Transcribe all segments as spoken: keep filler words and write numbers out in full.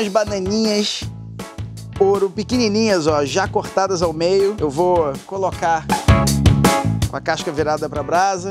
umas bananinhas ouro pequenininhas, ó, já cortadas ao meio. Eu vou colocar com a casca virada para a brasa.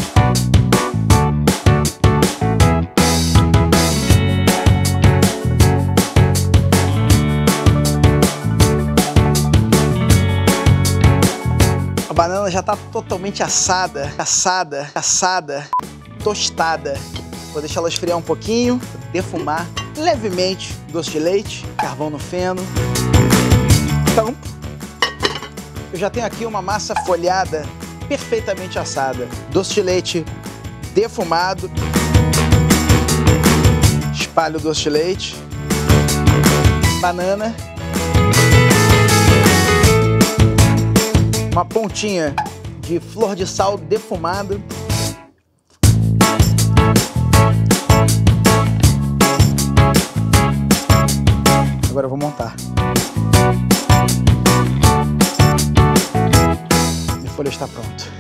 A banana já está totalmente assada, assada, assada, tostada. Vou deixar ela esfriar um pouquinho, defumar levemente o doce de leite, carvão no feno. Então, eu já tenho aqui uma massa folhada perfeitamente assada. Doce de leite defumado. Espalho o doce de leite. Banana. Uma pontinha de flor de sal defumada. Agora eu vou montar. Minha folha está pronta.